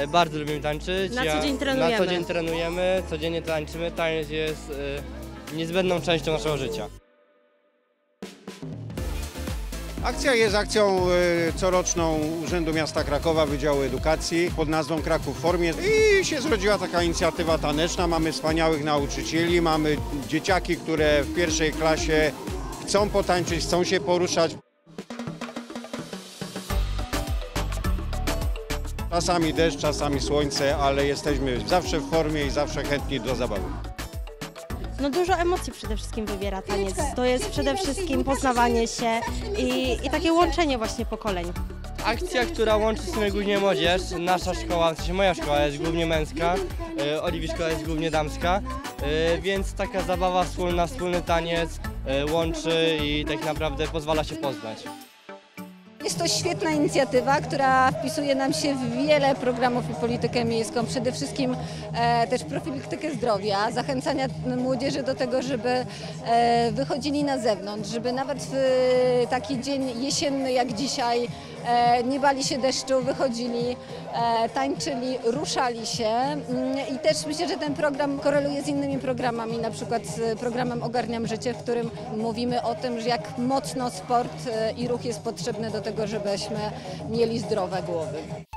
Bardzo lubimy tańczyć. Na co dzień trenujemy. Na co dzień trenujemy, codziennie tańczymy. Taniec jest niezbędną częścią naszego życia. Akcja jest akcją coroczną Urzędu Miasta Krakowa, Wydziału Edukacji pod nazwą Kraków w formie i się zrodziła taka inicjatywa taneczna. Mamy wspaniałych nauczycieli, mamy dzieciaki, które w pierwszej klasie chcą potańczyć, chcą się poruszać. Czasami deszcz, czasami słońce, ale jesteśmy zawsze w formie i zawsze chętni do zabawy. No dużo emocji przede wszystkim wywiera taniec. To jest przede wszystkim poznawanie się i takie łączenie właśnie pokoleń. Akcja, która łączy w sumie głównie młodzież. Nasza szkoła, w sensie moja szkoła jest głównie męska, Oliwii szkoła jest głównie damska, więc taka zabawa wspólna, wspólny taniec łączy i tak naprawdę pozwala się poznać. Jest to świetna inicjatywa, która wpisuje nam się w wiele programów i politykę miejską, przede wszystkim też profilaktykę zdrowia, zachęcania młodzieży do tego, żeby wychodzili na zewnątrz, żeby nawet w taki dzień jesienny jak dzisiaj nie bali się deszczu, wychodzili, tańczyli, ruszali się i też myślę, że ten program koreluje z innymi programami, na przykład z programem Ogarniam Życie, w którym mówimy o tym, że jak mocno sport i ruch jest potrzebny do tego, żebyśmy mieli zdrowe głowy.